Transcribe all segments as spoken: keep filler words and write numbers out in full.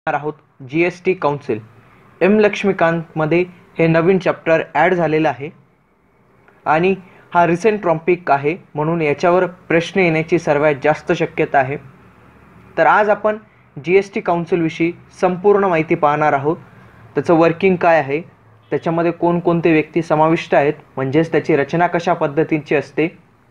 आहोत GST council M लक्ष्मीकांतमध्ये हे नवीन chapter add झालेलं आहे आणि हा रिसेंट टॉपिक आहे म्हणून याच्यावर प्रश्न येण्याची सर्वात जास्त शक्यता आहे। तर आज आपण जीएसटी काउन्सिल विषयी संपूर्ण माहिती पाहणार आहोत। त्याचं वर्किंग काय आहे, त्याच्यामध्ये कोणकोणते व्यक्ती समाविष्ट आहेत, म्हणजेच त्याची रचना कशा पद्धतीची असते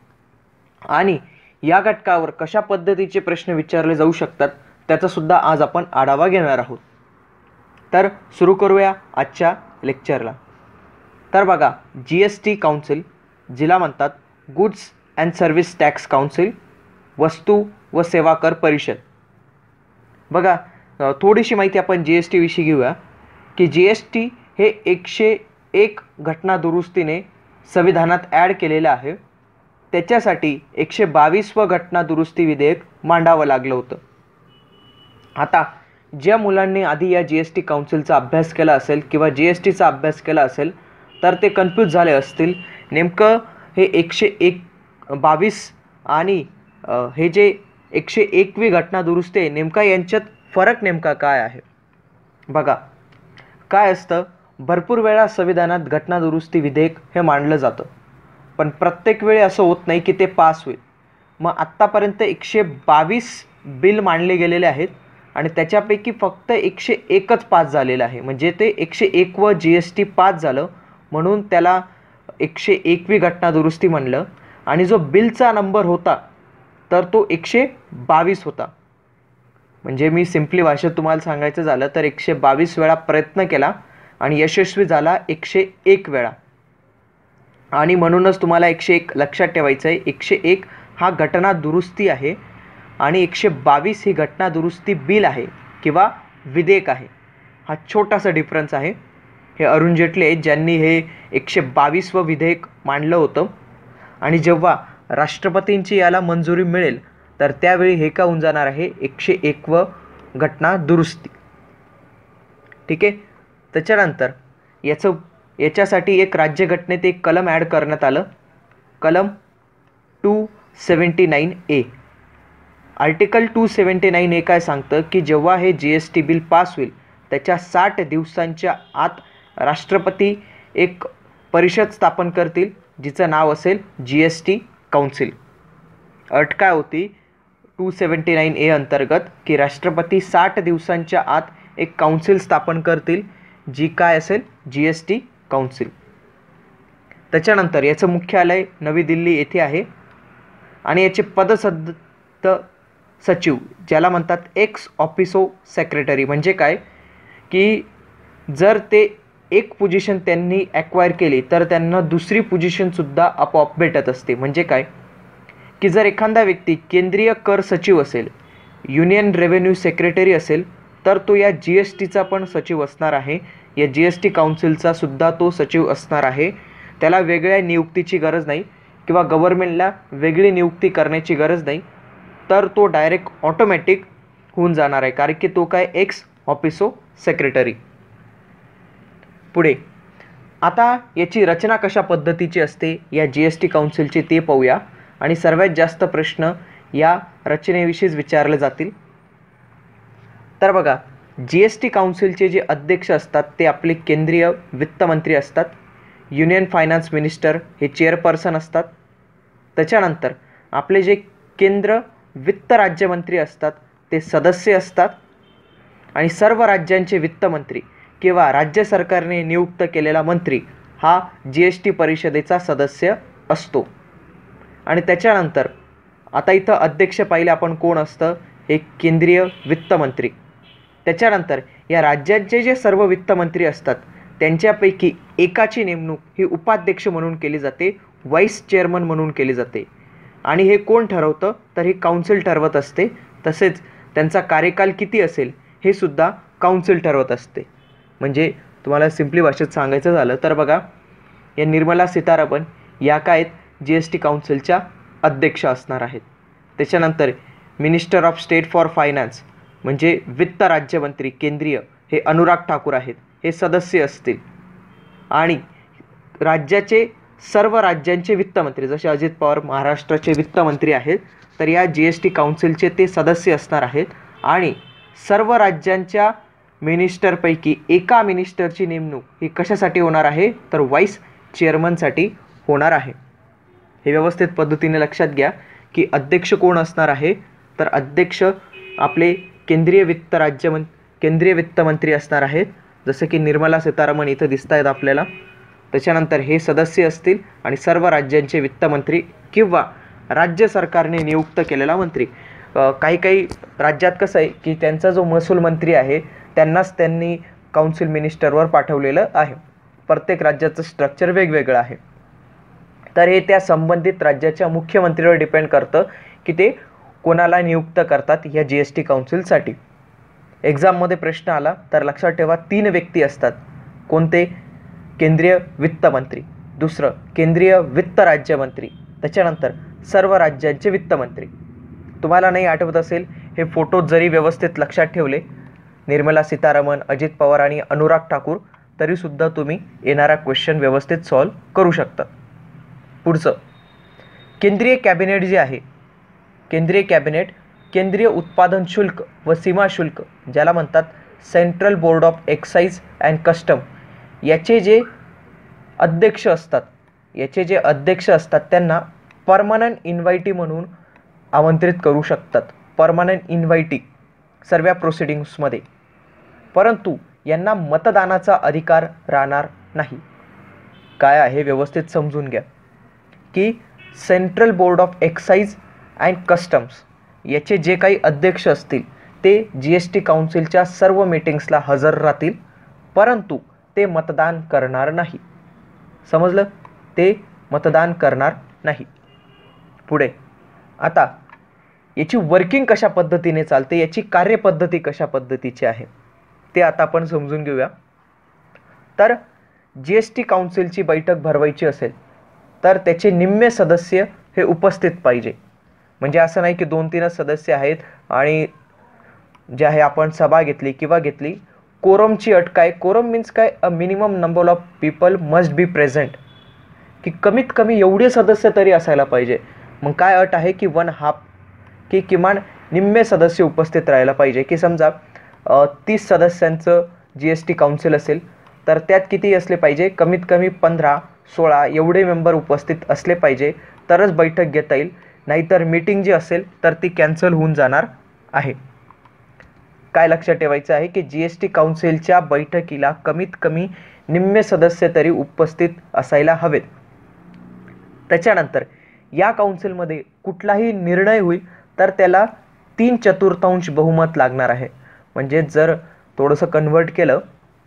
आणि या घटकावर कशा पद्धतीचे प्रश्न विचारले जाऊ शकतात त्याचा सुद्धा आज आपण आढावा घेणार आहोत। तर सुरू करूया आजच्या लेक्चरला। तर बघा, जीएसटी काउन्सिल जिला म्हणतात goods and service tax council, वस्तू व सेवा कर परिषद। बघा, थोडीशी माहिती आपण जीएसटी विषयी घेऊया की जीएसटी हे एकशे एक घटना दुरुस्तीने संविधानात ॲड केलेलं आहे। त्याच्यासाठी एकशे बावीसवं घटना दुरुस्ती विधेयक मांडावं लागलं होतं। आता ज्या मुलांनी आधी या जीएसटी काउन्सिलचा अभ्यास केला असेल किंवा जीएसटीचा अभ्यास केला असेल तर ते कन्फ्यूज झाले असतील, नेमकं हे एकशे एक बावीस आणि हे जे एकशे एकवी घटना दुरुस्ती आहे, नेमका यांच्यात फरक नेमका काय आहे। बघा, काय असतं, भरपूर वेळा संविधानात घटना दुरुस्ती विधेयक हे मांडलं जातं, पण प्रत्येक वेळी असं होत नाही की ते पास होईल। मग आत्तापर्यंत एकशे बावीस बिल मांडले गेलेले आहेत आणि त्याच्यापैकी फक्त एकशे एकच पास झालेलं आहे, म्हणजे ते एकशे एक व जी एस टी पास झालं म्हणून त्याला एकशे एकवी घटना दुरुस्ती म्हणलं। आणि जो बिलचा नंबर होता तर तो एकशे बावीस होता। म्हणजे मी सिम्पली भाषेत तुम्हाला सांगायचं झालं तर एकशे बावीस वेळा प्रयत्न केला आणि यशस्वी झाला एकशे एक वेळा। आणि म्हणूनच तुम्हाला एकशे एक लक्षात ठेवायचं आहे, एकशे एक हा घटना दुरुस्ती आहे आणि एकशे बावीस ही घटना दुरुस्ती बिल आहे किंवा विधेयक आहे। हा छोटासा डिफरन्स आहे। हे अरुण जेटली आहेत ज्यांनी हे एकशे बावीसवं विधेयक मांडलं होतं आणि जेव्हा राष्ट्रपतींची याला मंजुरी मिळेल तर त्यावेळी हे का होऊन जाणार आहे, एकशे एकवं घटना दुरुस्ती। ठीक आहे। त्याच्यानंतर याचं याच्यासाठी एक राज्यघटनेत एक कलम ॲड करण्यात आलं, कलम two seventy nine A. Article two seventy nine A काय सांगतं की जेव्हा हे G S T bill pass होईल त्याच्या साठ दिवसांच्या आत राष्ट्रपती एक परिषद स्थापन करतील जिचं नाव असेल जी एस टी काउन्सिल। अट काय होती टू सेवन्टी नाईन ए अंतर्गत की राष्ट्रपती साठ दिवसांच्या आत एक काउन्सिल स्थापन करतील जी काय असेल जी एस टी काउन्सिल। त्याच्यानंतर याचं मुख्यालय नवी दिल्ली येथे आहे आणि याचे पदसद्ध सचिव ज्याला म्हणतात एक्स ऑफिसो सेक्रेटरी, म्हणजे काय की जर ते एक पोझिशन त्यांनी ॲक्वायर केली तर त्यांना दुसरी पोझिशनसुद्धा आपोआप भेटत असते। म्हणजे काय की जर एखादा व्यक्ती केंद्रीय कर सचिव असेल, युनियन रेव्हेन्यू सेक्रेटरी असेल तर तो या जी एस टीचा पण सचिव असणार आहे, या जी एस टी काउन्सिलचा सुद्धा तो सचिव असणार आहे। त्याला वेगळ्या नियुक्तीची गरज नाही किंवा गव्हर्नमेंटला वेगळी नियुक्ती करण्याची गरज नाही, तर तो डायरेक्ट ऑटोमॅटिक होऊन जाणार आहे, कारण की तो काय एक्स ऑफिसो सेक्रेटरी। पुढे आता याची रचना कशा पद्धतीची असते या जी एस टी काउन्सिलची ते पाहूया आणि सर्वात जास्त प्रश्न या रचनेविषयीच विचारले जातील। तर बघा, जी एस टी काउन्सिलचे जे अध्यक्ष असतात ते आपले केंद्रीय वित्तमंत्री असतात। युनियन फायनान्स मिनिस्टर हे चेअरपर्सन असतात। त्याच्यानंतर आपले जे केंद्र वित्त राज्यमंत्री असतात ते सदस्य असतात आणि सर्व राज्यांचे वित्तमंत्री किंवा राज्य सरकारने नियुक्त केलेला मंत्री हा जी एस टी परिषदेचा सदस्य असतो। आणि त्याच्यानंतर आता इथं अध्यक्ष पाहिले आपण कोण असतं, हे केंद्रीय वित्तमंत्री। त्याच्यानंतर या राज्यांचे जे सर्व वित्तमंत्री असतात त्यांच्यापैकी एकाची नेमणूक ही उपाध्यक्ष म्हणून केली जाते, व्हाईस चेअरमन म्हणून केली जाते। आणि हे कोण ठरवतं तर हे काउन्सिल ठरवत असते। तसेच त्यांचा कार्यकाल किती असेल हे सुद्धा काउन्सिल ठरवत असते। म्हणजे तुम्हाला सिम्पली भाषेत सांगायचं झालं तर बघा, या निर्मला सीतारामन या काय जी एस टी काउन्सिलच्या अध्यक्ष असणार आहेत। त्याच्यानंतर minister of state for finance म्हणजे वित्त राज्यमंत्री केंद्रीय हे अनुराग ठाकूर आहेत, हे सदस्य असतील। आणि राज्याचे सर्व राज्यांचे वित्तमंत्री जसे अजित पवार महाराष्ट्राचे वित्तमंत्री आहेत तर या जी एस टी काउन्सिलचे ते सदस्य असणार आहेत। आणि सर्व राज्यांच्या मिनिस्टरपैकी एका मिनिस्टरची नेमणूक ही कशासाठी होणार आहे, तर व्हाईस चेअरमनसाठी होणार आहे. हे व्यवस्थित पद्धतीने लक्षात घ्या की अध्यक्ष कोण असणार आहे, तर अध्यक्ष आपले केंद्रीय वित्त राज्यमं केंद्रीय वित्तमंत्री असणार आहेत, जसं की निर्मला सीतारामन इथं दिसत आहेत आपल्याला. त्याच्यानंतर हे सदस्य असतील आणि सर्व राज्यांचे वित्तमंत्री किंवा राज्य सरकारने नियुक्त केलेला मंत्री. काही काही राज्यात कसं आहे की त्यांचा जो महसूल मंत्री आहे त्यांनाच त्यांनी काउन्सिल मिनिस्टरवर पाठवलेलं आहे. प्रत्येक राज्याचं स्ट्रक्चर वेगवेगळं आहे. तर हे त्या संबंधित राज्याच्या मुख्यमंत्रीवर डिपेंड करतं की ते कोणाला नियुक्त करतात या जी एस टी काउन्सिलसाठी. एक्झाममध्ये प्रश्न आला तर लक्षात ठेवा, तीन व्यक्ती असतात. कोणते? केंद्रीय वित्तमंत्री, दुसरं केंद्रीय वित्त राज्यमंत्री, त्याच्यानंतर सर्व राज्यांचे वित्तमंत्री. तुम्हाला नाही आठवत असेल, हे फोटो जरी व्यवस्थित लक्षात ठेवले, निर्मला सीतारामन, अजित पवार आणि अनुराग ठाकूर, तरीसुद्धा तुम्ही येणारा क्वेश्चन व्यवस्थित सॉल्व करू शकता. पुढचं केंद्रीय कॅबिनेट जे आहे, केंद्रीय कॅबिनेट केंद्रीय उत्पादन शुल्क व सीमा शुल्क, ज्याला म्हणतात central board of excise and custom, याचे जे अध्यक्ष असतात याचे जे अध्यक्ष असतात त्यांना परमनंट इन्व्हायटी म्हणून आमंत्रित करू शकतात. परमनंट इन्व्हायटी सर्व प्रोसिडिंग्समध्ये. परंतु यांना मतदानाचा अधिकार राहणार नाही. काय आहे व्यवस्थित समजून घ्या की central board of excise and customs याचे जे काही अध्यक्ष असतील ते जी एस टी काउन्सिलच्या सर्व मीटिंग्सला हजर राहतील, परंतु ते मतदान करणार नाही. समजलं? ते मतदान करणार नाही. पुढे आता याची वर्किंग कशा पद्धतीने चालते, याची कार्यपद्धती कशा पद्धतीची आहे ते आता आपण समजून घेऊया. तर जी एस टी काउन्सिलची बैठक भरवायची असेल तर त्याचे निम्मे सदस्य हे उपस्थित पाहिजे. म्हणजे असं नाही की दोन तीनच सदस्य आहेत आणि जे आहे आपण सभा घेतली किंवा घेतली. कोरमची अट काय? कोरम मीन्स काय? A minimum number of people must be present, की कमीत कमी एवढे सदस्य तरी असायला पाहिजे. मग काय अट आहे की वन हाफ, की किमान निम्मे सदस्य उपस्थित राहायला पाहिजे. की समजा तीस सदस्यांचं जी एस टी काउन्सिल असेल तर त्यात किती असले पाहिजे? कमीत कमी पंधरा सोळा एवढे मेंबर उपस्थित असले पाहिजे, तरच बैठक घेता येईल. नाहीतर मीटिंग जी असेल तर ती कॅन्सल होऊन जाणार आहे. काय लक्षात ठेवायचं आहे की जी एस टी काउन्सिलच्या बैठकीला कमीत कमी निम्मे सदस्य तरी उपस्थित असायला हवेत. त्याच्यानंतर या काउन्सिलमध्ये कुठलाही निर्णय होईल तर त्याला तीन चतुर्थांश बहुमत लागणार आहे. म्हणजे जर थोडंसं कन्वर्ट केलं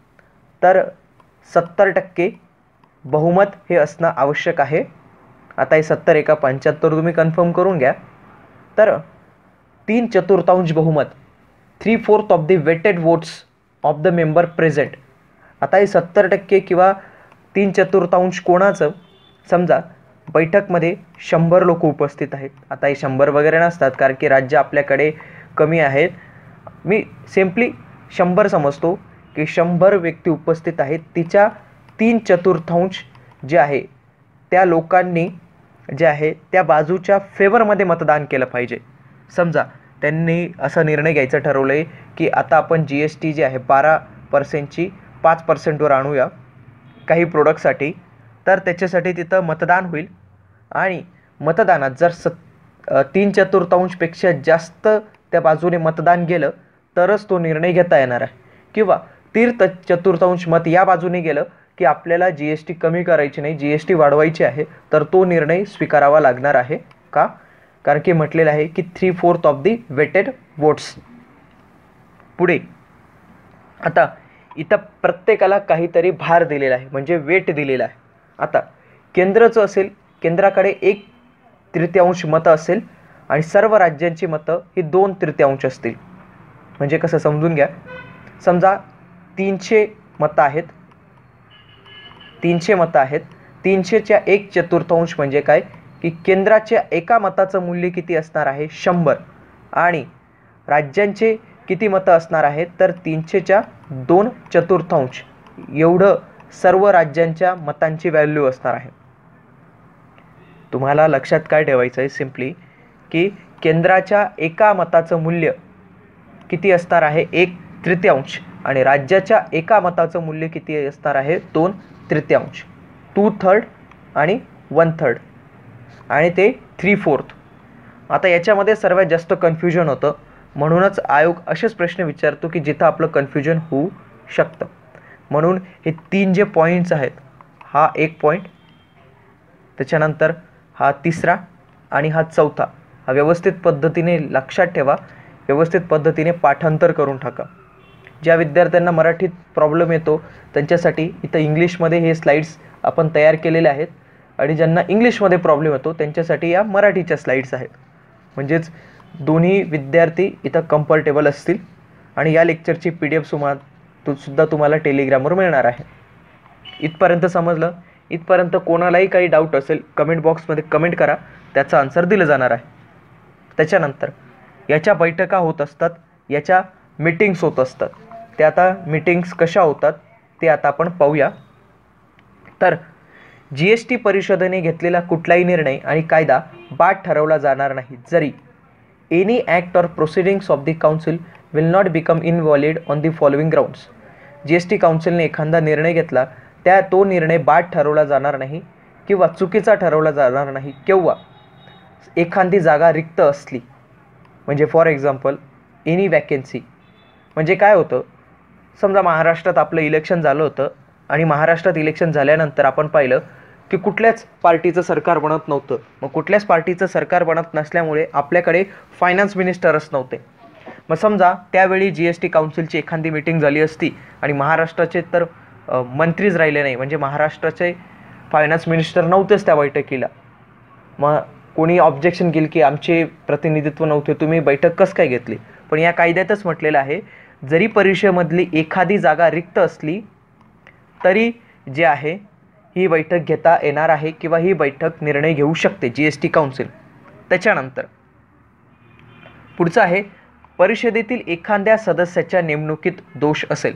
तर सत्तर टक्के बहुमत हे असणं आवश्यक आहे. आता हे सत्तर एका पंच्याहत्तर तुम्ही कन्फर्म करून घ्या. तर तीन चतुर्थांश बहुमत, three fourth of the weighted votes of the member present. आता हे सत्तर टक्के किंवा तीन चतुर्थांश कोणाचं? समजा बैठकमध्ये शंभर लोक उपस्थित आहेत. आता हे शंभर वगैरे नसतात कारण की राज्य आपल्याकडे कमी आहेत. मी सिम्पली शंभर समजतो की शंभर व्यक्ती उपस्थित आहेत. तिच्या तीन चतुर्थांश जे आहे त्या लोकांनी जे आहे त्या बाजूच्या फेवरमध्ये मतदान केलं पाहिजे. समजा त्यांनी असा निर्णय घ्यायचा ठरवलं आहे की आता आपण जी एस टी जी आहे बारा पर्सेंटची पाच पर्सेंटवर आणूया काही प्रोडक्टसाठी, तर त्याच्यासाठी तिथं मतदान होईल. आणि मतदानात जर सत तीन चतुर्थांशपेक्षा जास्त त्या बाजूने मतदान गेलं तरच तो निर्णय घेता येणार आहे. किंवा तीर्थ चतुर्थांश मत या बाजूने गेलं की आपल्याला जी एस टी कमी करायची नाही, जी एस टी वाढवायची आहे, तर तो निर्णय स्वीकारावा लागणार आहे. का? कारण की म्हटलेलं आहे की three fourth of the weighted votes. पुढे आता इथं प्रत्येकाला काहीतरी भार दिलेला आहे, म्हणजे वेट दिलेला आहे. आता केंद्राचं असेल, केंद्राकडे एक तृतीयांश मतं असेल आणि सर्व राज्यांची मतं ही दोन तृतीयांश असतील. म्हणजे कसं समजून घ्या, समजा तीनशे मतं आहेत तीनशे मतं आहेत तीनशेच्या एक चतुर्थांश म्हणजे काय की केंद्राच्या एका मताचं मूल्य किती असणार आहे? शंभर. आणि राज्यांचे किती मतं असणार आहेत? तर तीनशेच्या दोन चतुर्थांश एवढं सर्व राज्यांच्या मतांची व्हॅल्यू असणार आहे. तुम्हाला लक्षात काय ठेवायचं आहे? सिम्पली की केंद्राच्या एका मताचं मूल्य किती असणार आहे, एक तृतीयांश, आणि राज्याच्या एका मताचं मूल्य किती असणार आहे, दोन तृतीयांश, टू थर्ड आणि वन थर्ड, आणि ते थ्री फोर्थ. आता याच्यामध्ये सर्वात जास्त कन्फ्युजन होतं, म्हणूनच आयोग असेच प्रश्न विचारतो की जिथं आपलं कन्फ्युजन होऊ शकतं. म्हणून हे तीन जे पॉईंट्स आहेत, हा एक पॉईंट, त्याच्यानंतर हा तिसरा आणि हा चौथा, हा व्यवस्थित पद्धतीने लक्षात ठेवा, व्यवस्थित पद्धतीने पाठांतर करून टाका. ज्या विद्यार्थ्यांना मराठीत प्रॉब्लेम येतो त्यांच्यासाठी इथं इंग्लिशमध्ये हे स्लाइड्स आपण तयार केलेले आहेत, आणि ज्यांना इंग्लिशमध्ये प्रॉब्लेम येतो त्यांच्यासाठी या मराठीच्या स्लाइड्स आहेत. म्हणजेच दोन्ही विद्यार्थी इथं कम्फर्टेबल असतील. आणि या लेक्चरची पी डी एफ सुमा तो सुद्धा तुम्हाला टेलिग्रामवर मिळणार आहे. इथपर्यंत समजलं? इथपर्यंत कोणालाही काही डाऊट असेल कमेंट बॉक्समध्ये कमेंट करा, त्याचा आन्सर दिलं जाणार आहे. त्याच्यानंतर याच्या बैठका होत असतात, याच्या मीटिंग्स होत असतात. ते आता मीटिंग्स कशा होतात ते आता आपण पाहूया. तर जी एस टी परिषदेने घेतलेला कुठलाही निर्णय आणि कायदा बाद ठरवला जाणार नाही, जरी any act or proceedings of the council will not become invalid on the following grounds. G S T काउन्सिलने एखादा निर्णय घेतला, त्या तो निर्णय बाद ठरवला जाणार नाही किंवा चुकीचा ठरवला जाणार नाही किंवा एखादी जागा रिक्त असली. म्हणजे फॉर एक्झाम्पल एनी वॅकेन्सी. म्हणजे काय होतं, समजा महाराष्ट्रात आपलं इलेक्शन झालं होतं, आणि महाराष्ट्रात इलेक्शन झाल्यानंतर आपण पाहिलं की कुठल्याच पार्टीचं सरकार बनत नव्हतं. मग कुठल्याच पार्टीचं सरकार बनत नसल्यामुळे आपल्याकडे फायनान्स मिनिस्टरच नव्हते. मग समजा त्यावेळी जी एस टी काउन्सिलची एखादी मीटिंग झाली असती आणि महाराष्ट्राचे तर मंत्रीच राहिले नाही, म्हणजे महाराष्ट्राचे फायनान्स मिनिस्टर नव्हतेच त्या बैठकीला. मग कोणी ऑब्जेक्शन केलं की आमचे प्रतिनिधित्व नव्हते, तुम्ही बैठक कसं काय घेतली. पण या कायद्यातच म्हटलेलं आहे, जरी परिषदेमधली एखादी जागा रिक्त असली तरी जे आहे ही बैठक घेता येणार आहे किंवा ही बैठक निर्णय घेऊ शकते जी एस टी काउन्सिल. त्याच्यानंतर पुढचं आहे, परिषदेतील एखाद्या सदस्याच्या नेमणुकीत दोष असेल.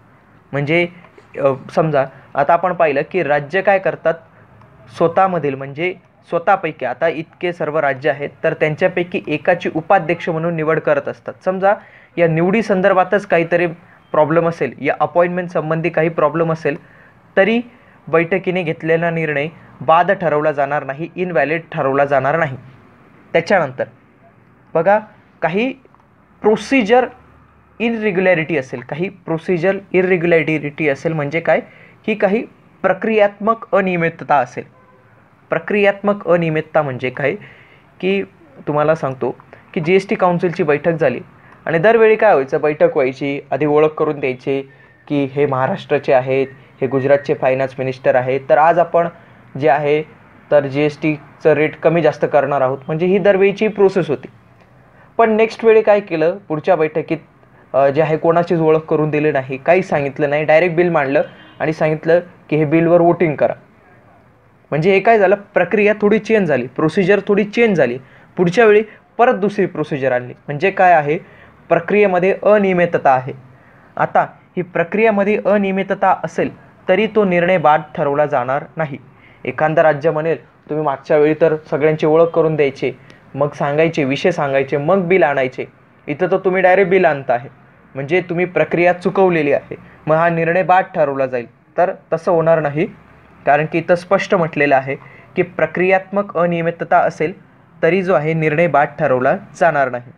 म्हणजे समजा आता आपण पाहिलं की राज्य काय करतात, स्वतःमधील म्हणजे स्वतःपैकी आता इतके सर्व राज्य आहेत तर त्यांच्यापैकी एकाची उपाध्यक्ष म्हणून निवड करत असतात. समजा या निवडी संदर्भातच काहीतरी प्रॉब्लेम असेल, या अपॉइंटमेंट संबंधी काही प्रॉब्लेम असेल, तरी बैठकीने घेतलेला निर्णय बाद ठरवला जाणार नाही, इनव्हॅलिड ठरवला जाणार नाही. त्याच्यानंतर बघा, काही प्रोसिजर इनरेग्युलॅरिटी असेल, काही प्रोसिजर इररेग्युलॅरिटी असेल म्हणजे काय, ही काही प्रक्रियात्मक अनियमितता असेल. प्रक्रियात्मक अनियमितता म्हणजे काय की तुम्हाला सांगतो की जी एस टी काउन्सिलची बैठक झाली आणि दरवेळी काय व्हायचं, बैठक व्हायची, आधी ओळख करून द्यायची की हे महाराष्ट्राचे आहेत, हे गुजरातचे फायनान्स मिनिस्टर आहेत, तर आज आपण जे आहे तर जी एस टीचं रेट कमी जास्त करणार आहोत. म्हणजे ही दरवेळीची प्रोसेस होती. पण नेक्स्ट वेळी काय केलं, पुढच्या बैठकीत जे आहे कोणाचीच ओळख करून दिली नाही, काही सांगितलं नाही, डायरेक्ट बिल मांडलं आणि सांगितलं की हे बिलवर वोटिंग करा. म्हणजे हे काय झालं, प्रक्रिया थोडी चेंज झाली, प्रोसिजर थोडी चेंज झाली. पुढच्या वेळी परत दुसरी प्रोसिजर आणली. म्हणजे काय आहे, प्रक्रियेमध्ये अनियमितता आहे. आता ही प्रक्रियेमध्ये अनियमितता असेल तरी तो निर्णय बाद ठरवला जाणार नाही. एखादा राज्य म्हणेल तुम्ही मागच्या वेळी तर सगळ्यांची ओळख करून द्यायचे, मग सांगायचे, विषय सांगायचे, मग बिल आणायचे. इथं तर तुम्ही डायरेक्ट बिल आणता आहे, म्हणजे तुम्ही प्रक्रिया चुकवलेली आहे, मग हा निर्णय बाद ठरवला जाईल. तर तसं होणार नाही, कारण की इथं स्पष्ट म्हटलेलं आहे की प्रक्रियात्मक अनियमितता असेल तरी जो आहे निर्णय बाद ठरवला जाणार नाही.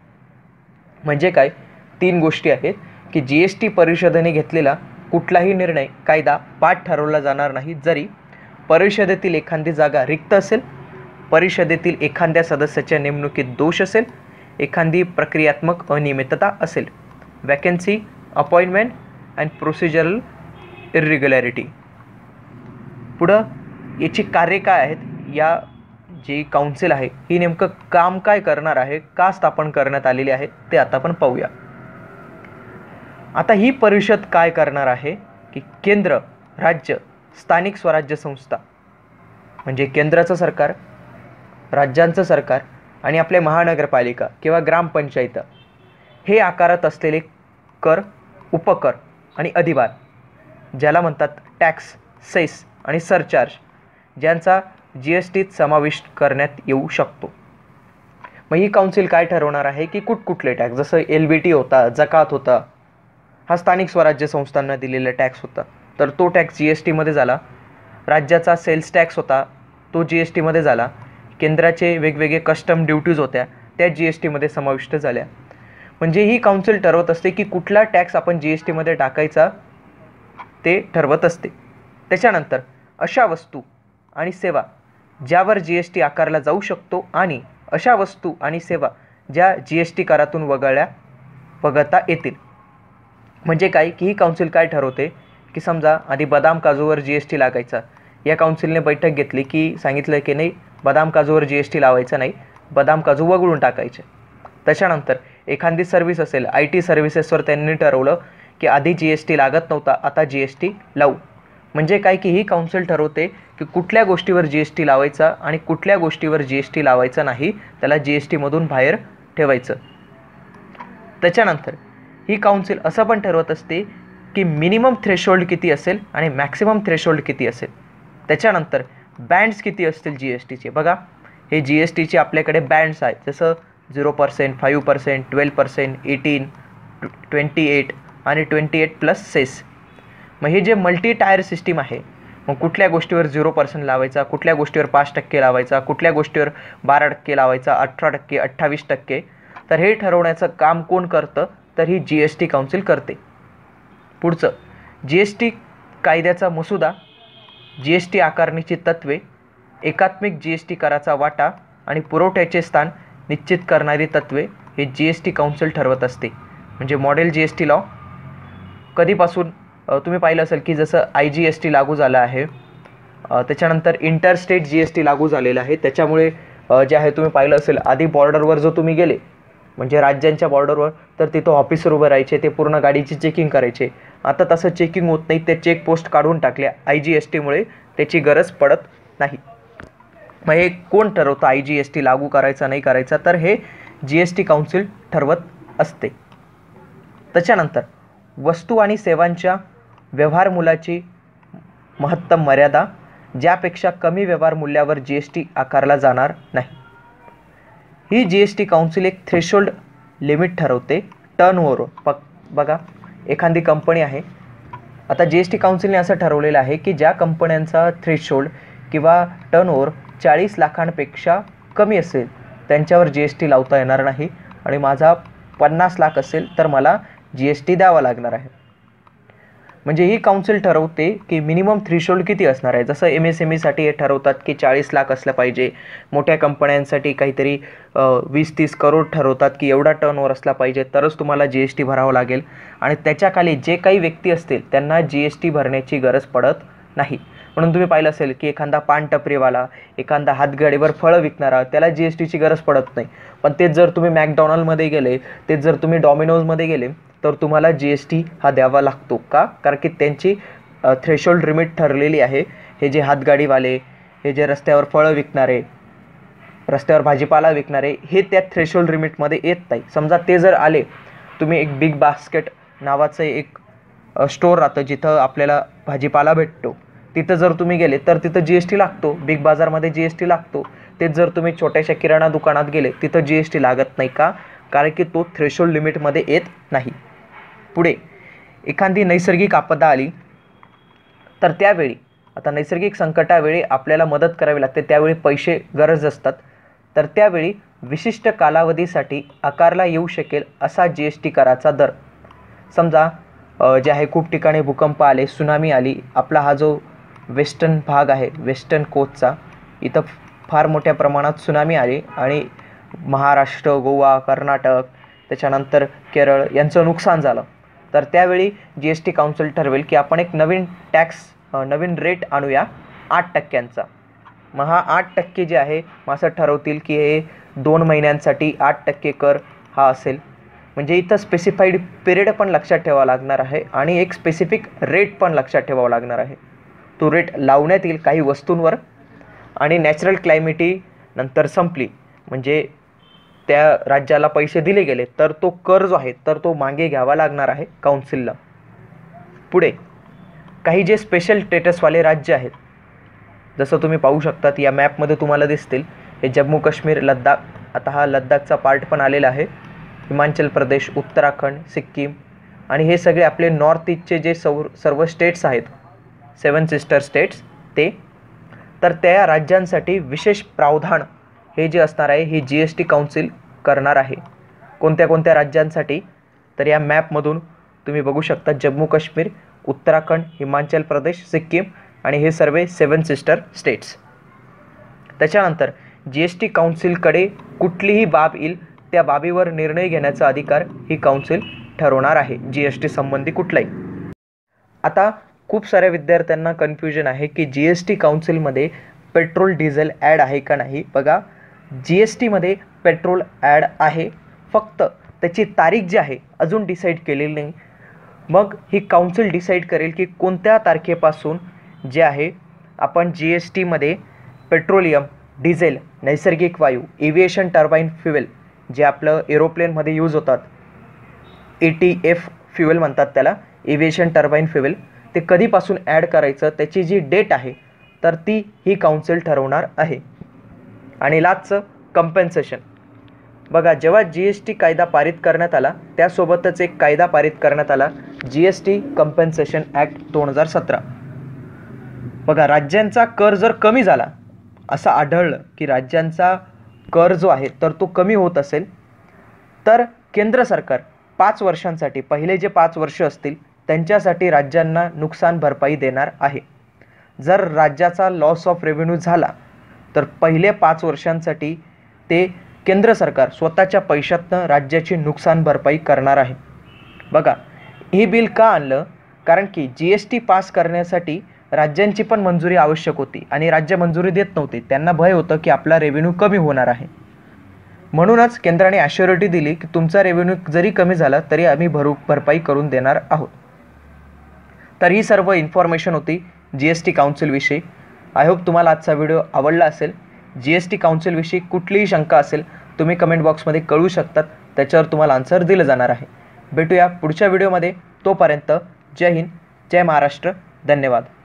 म्हणजे काय, तीन गोष्टी आहेत की जी एस टी परिषदेने घेतलेला कुठलाही निर्णय कायदा बाद ठरवला जाणार नाही, जरी परिषदेतील एखादी जागा रिक्त असेल, परिषदेतील एखाद्या सदस्याच्या नेमणुकीत दोष असेल, एखादी प्रक्रियात्मक अनियमितता असेल. Vacancy, appointment and procedural irregularity. पुढं याची कार्य काय आहेत, या जी काउन्सिल आहे ही नेमकं काम काय करणार आहे, का स्थापन करण्यात आलेली आहे ते आता आपण पाहूया. आता ही परिषद काय करणार आहे की केंद्र, राज्य, स्थानिक स्वराज्य संस्था म्हणजे केंद्राचं सरकार, राज्यांचं सरकार आणि आपल्या महानगरपालिका किंवा ग्रामपंचायत हे आकारत असलेले कर, उपकर आणि अधिभार, ज्याला म्हणतात टॅक्स, सेस आणि सरचार्ज, ज्यांचा जी एस टीत समाविष्ट करण्यात येऊ शकतो. मग ही काउन्सिल काय ठरवणार आहे की कुठकुठले टॅक्स, जसं एल बी टी होता, जकात होता, हा स्थानिक स्वराज्य संस्थांना दिलेला टॅक्स होता, तर तो टॅक्स जी एस टीमध्ये झाला. राज्याचा सेल्स टॅक्स होता, तो जी एस टीमध्ये झाला. केंद्राचे वेगवेगळे कस्टम ड्युटीज होत्या, त्या जी एस टीमध्ये समाविष्ट झाल्या. म्हणजे ही काउन्सिल ठरवत असते की कुठला टॅक्स आपण जी एस टीमध्ये टाकायचा ते ठरवत असते. त्याच्यानंतर अशा वस्तू आणि सेवा ज्यावर जी एस टी आकारला जाऊ शकतो आणि अशा वस्तू आणि सेवा ज्या जी एस टी करातून वगळल्या वगळता येतील. म्हणजे काय की ही काउन्सिल काय ठरवते की समजा आधी बदाम काजूवर जी एस टी लागायचा, या काउन्सिलने बैठक घेतली की सांगितलं की नाही, बदाम काजूवर जी एस टी लावायचं नाही, बदाम काजू वगळून टाकायचे. त्याच्यानंतर एखादी सर्व्हिस असेल, आय टी सर्व्हिसेसवर त्यांनी ठरवलं की आधी जी एस टी लागत नव्हता, आता जी एस टी लावू. म्हणजे काय की ही काउन्सिल ठरवते की कुठल्या गोष्टीवर जी एस टी लावायचा आणि कुठल्या गोष्टीवर जी एस टी लावायचा नाही, त्याला जी एस टीमधून बाहेर ठेवायचं. त्याच्यानंतर ही काउन्सिल असं पण ठरवत असते की मिनिमम थ्रेशोल्ड किती असेल आणि मॅक्सिमम थ्रेशोल्ड किती असेल. त्याच्यानंतर बँड्स किती असतील जी एस टीचे. बघा, हे जी एस टीचे आपल्याकडे बँड्स आहेत, जसं zero percent, five percent, twelve percent, eighteen, twenty eight आणि ट्वेंटी एट प्लस सेस. मग हे जे मल्टी टायर सिस्टीम आहे, मग कुठल्या गोष्टीवर झिरो पर्सेंट लावायचा, कुठल्या गोष्टीवर पाच टक्के लावायचा, कुठल्या गोष्टीवर बारा टक्के लावायचा, अठरा टक्के, अठ्ठावीस टक्के, तर हे ठरवण्याचं काम कोण करतं, तर ही जी एस टी काउन्सिल करते. पुढचं जी एस टी कायद्याचा मसुदा, जी एस टी आकारणीची तत्त्वे, एकात्मिक जी एस टी कराचा वाटा आणि पुरवठ्याचे स्थान निश्चित करणारी तत्त्वे हे जी एस टी काउन्सिल ठरवत असते. म्हणजे model G S T law कधीपासून तुम्ही पाहिलं असेल की जसं आय जी एस टी लागू झालं आहे, त्याच्यानंतर इंटरस्टेट जी एस टी लागू झालेलं आहे. त्याच्यामुळे जे आहे तुम्ही पाहिलं असेल, आधी बॉर्डरवर जो तुम्ही गेले म्हणजे राज्यांच्या बॉर्डरवर, तर तिथं ऑफिसर उभं राहायचे, ते पूर्ण गाडीची चेकिंग करायचे. आता तसं चेकिंग होत नाही, ते चेक पोस्ट काढून टाकल्या आय जी एस टीमुळे, त्याची गरज पडत नाही. मग हे कोण ठरवतं आय जी एस टी लागू करायचा नाही करायचा, तर हे जी एस टी काउन्सिल ठरवत असते. त्याच्यानंतर वस्तू आणि सेवांच्या व्यवहार मूल्याची महत्तम मर्यादा, ज्यापेक्षा कमी व्यवहार मूल्यावर जी एस टी आकारला जाणार नाही. ही जी एस टी काउन्सिल एक थ्रेशोल्ड लिमिट ठरवते टर्नओव्हर. प बघा, एखादी कंपनी आहे, आता जी एस टी काउन्सिलने असं ठरवलेलं आहे की ज्या कंपन्यांचा थ्रेशोल्ड किंवा टर्नओव्हर चाळीस लाखांपेक्षा कमी असेल त्यांच्यावर जी एस टी लावता येणार नाही, आणि माझा पन्नास लाख असेल तर मला जी एस टी द्यावा लागणार आहे. म्हणजे ही काउन्सिल ठरवते की मिनिमम थ्रेशोल्ड किती असणार आहे. जसं एम एस एम ईसाठी हे ठरवतात की चाळीस लाख असलं पाहिजे, मोठ्या कंपन्यांसाठी काहीतरी वीस तीस करोड ठरवतात की एवढा टर्नओव्हर असला पाहिजे तरच तुम्हाला जी एस टी भरावं लागेल, आणि त्याच्याखाली जे काही व्यक्ती असतील त्यांना जी एस टी भरण्याची गरज पडत नाही. म्हणून तुम्ही पाहिलं असेल की एखादा पान टपरीवाला, एखादा हातगाडीवर फळं विकणारा, त्याला जी एस टीची गरज पडत नाही. पण तेच जर तुम्ही मॅकडॉनल्डमध्ये गेले, तेच जर तुम्ही डॉमिनोजमध्ये गेले, तर तुम्हाला जी एस टी हा द्यावा लागतो. का? कारण की त्यांची थ्रेशोल्ड लिमिट ठरलेली आहे. हे जे हातगाडीवाले, हे जे रस्त्यावर फळं विकणारे, रस्त्यावर भाजीपाला विकणारे, हे त्या थ्रेशोल्ड लिमिटमध्ये येत नाही. समजा ते जर आले, तुम्ही एक बिग बास्केट नावाचं एक स्टोअर राहतं जिथं आपल्याला भाजीपाला भेटतो, तिथं जर तुम्ही गेले तर तिथं जी एस टी लागतो. बिग बाजारमध्ये जी एस टी लागतो. तेच जर तुम्ही छोट्याशा किराणा दुकानात गेले, तिथं जी एस टी लागत नाही. का? कारण की तो थ्रेशोल्ड लिमिटमध्ये येत नाही. पुढे एखादी नैसर्गिक आपदा आली तर त्यावेळी, आता नैसर्गिक संकटावेळी आपल्याला मदत करावी लागते, त्यावेळी पैसे गरज असतात, तर त्यावेळी विशिष्ट कालावधीसाठी आकारला येऊ शकेल असा जी एस टी कराचा दर. समजा जे आहे खूप ठिकाणी भूकंप आले, सुनामी आली, आपला हा जो वेस्टर्न भाग आहे, वेस्टर्न कोस्टचा, इथं फार मोठ्या प्रमाणात सुनामी आली आणि महाराष्ट्र, गोवा, कर्नाटक, त्याच्यानंतर केरळ यांचं नुकसान झालं, तर त्यावेळी जी एस टी काउन्सिल ठरवेल की आपण एक नवीन टॅक्स, नवीन रेट आणूया आठ टक्क्यांचा. मग हा आठ टक्के जे आहे, मग असं ठरवतील की हे दोन महिन्यांसाठी आठ टक्के कर हा असेल. म्हणजे इथं स्पेसिफाईड पिरियड पण लक्षात ठेवावं लागणार आहे आणि एक स्पेसिफिक रेट पण लक्षात ठेवावं लागणार आहे. तो रेट लावण्यात येईल काही वस्तूंवर, आणि नॅचरल क्लायमिटी नंतर संपली म्हणजे त्या राज्याला पैसे दिले गेले तर तो कर जो आहे तर तो मागे घ्यावा लागणार आहे काउन्सिलला. पुढे काही जे स्पेशल स्टेटसवाले राज्य आहेत, जसं तुम्ही पाहू शकतात या मॅपमध्ये तुम्हाला दिसतील, हे जम्मू काश्मीर, लद्दाख, आता हा लद्दाखचा पार्ट पण आलेला आहे. हिमाचल प्रदेश, उत्तराखंड, सिक्कीम आणि हे सगळे आपले नॉर्थ ईस्टचे जे सौ सर्व स्टेट्स आहेत, सेवन सिस्टर स्टेट्स ते, तर त्या राज्यांसाठी विशेष प्रावधान हे जे असणार आहे ही जी एस टी काउन्सिल करणार आहे. कोणत्या कोणत्या राज्यांसाठी, तर या मॅपमधून तुम्ही बघू शकता जम्मू काश्मीर, उत्तराखंड, हिमाचल प्रदेश, सिक्कीम आणि हे सर्व सेवन सिस्टर स्टेट्स. त्याच्यानंतर जी एस टी काउन्सिलकडे कुठलीही बाब येईल त्या बाबीवर निर्णय घेण्याचा अधिकार ही काउन्सिल ठरवणार आहे, जी एस टी संबंधी कुठलाही. आता खूप साऱ्या विद्यार्थ्यांना कन्फ्युजन आहे की जी एस टी काउन्सिलमध्ये पेट्रोल डिझेल ॲड आहे का नाही. बघा, जी एस टीमध्ये पेट्रोल ॲड आहे, फक्त त्याची तारीख जी आहे अजून डिसाईड केलेली नाही. मग ही काउन्सिल डिसाईड करेल की कोणत्या तारखेपासून जे आहे आपण जी एस टीमध्ये पेट्रोलियम, डिझेल, नैसर्गिक वायू, एव्हिएशन टर्बाईन फ्युएल जे आपलं एरोप्लेनमध्ये यूज होतात, ए टी एफ फ्युएल म्हणतात त्याला, एव्हिएशन टर्बाईन फ्युएल, ते कधीपासून ॲड करायचं त्याची जी डेट आहे तर ती ही काउन्सिल ठरवणार आहे. आणि लास्टचं कंपेन्सेशन. बघा, जेव्हा जी एस टी कायदा पारित करण्यात आला त्यासोबतच एक कायदा पारित करण्यात आला, G S T compensation act दोन हजार सतरा. बघा, राज्यांचा कर जर कमी झाला, असं आढळलं की राज्यांचा कर जो आहे तर तो कमी होत असेल, तर केंद्र सरकार पाच वर्षांसाठी, पहिले जे पाच वर्ष असतील त्यांच्यासाठी राज्यांना नुकसान भरपाई देणार आहे. जर राज्याचा लॉस ऑफ रेव्हेन्यू झाला तर पहिले पाच वर्षांसाठी ते केंद्र सरकार स्वतःच्या पैशातनं राज्याची नुकसान भरपाई करणार आहे. बघा, हे बिल का आणलं, कारण की जी एस टी पास करण्यासाठी राज्यांची पण मंजुरी आवश्यक होती आणि राज्य मंजुरी देत नव्हते. त्यांना भय होतं की आपला रेव्हेन्यू कमी होणार आहे. म्हणूनच केंद्राने ॲश्युरिटी दिली की तुमचा रेव्हेन्यू जरी कमी झाला तरी आम्ही भरू भरपाई करून देणार आहोत. तर ही सर्व इन्फॉर्मेशन होती जी एस टी काउन्सिलविषयी. आय होप तुम्हाला आजचा व्हिडिओ आवडला असेल. जी एस टी काउन्सिलविषयी कुठलीही शंका असेल तुम्ही कमेंट बॉक्समध्ये कळवू शकतात, त्याच्यावर तुम्हाला आन्सर दिलं जाणार आहे. भेटूया पुढच्या व्हिडिओमध्ये. तोपर्यंत जय हिंद, जय महाराष्ट्र, धन्यवाद.